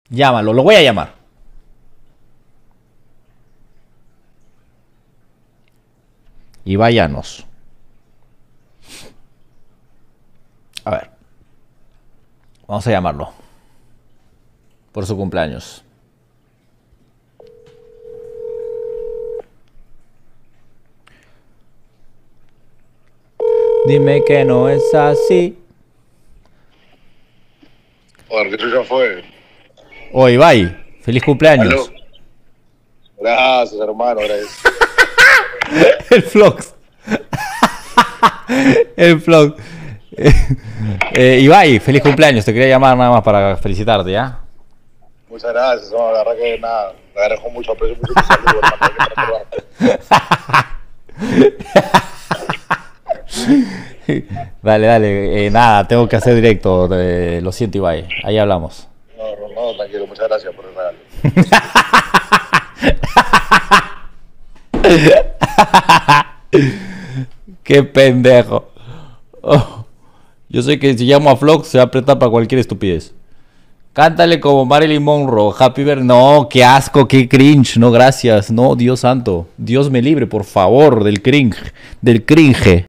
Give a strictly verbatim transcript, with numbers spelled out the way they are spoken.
Llámalo, lo voy a llamar. Ibai Llanos. A ver. Vamos a llamarlo. Por su cumpleaños. Dime que no es así. Joder, que ya fue. Oh, Ibai, feliz cumpleaños. ¿Aló? Gracias, hermano, gracias. El Vlogs. El Vlog. Eh, Ibai, feliz cumpleaños. Te quería llamar nada más para felicitarte, ¿ya? Muchas gracias, no, la verdad que nada, te agradezco mucho, aprecio mucho tu saludo, hermano. Dale, dale. Eh, nada, tengo que hacer directo. Eh, lo siento, Ibai. Ahí hablamos. No, no, no, tranquilo, muchas gracias por el regalo. Qué pendejo. Oh, yo sé que si llamo a Vlogs se va a apretar para cualquier estupidez. Cántale como Marilyn Monroe. Happy birthday. No, qué asco, qué cringe. No, gracias. No, Dios santo. Dios me libre, por favor, del cringe. Del cringe.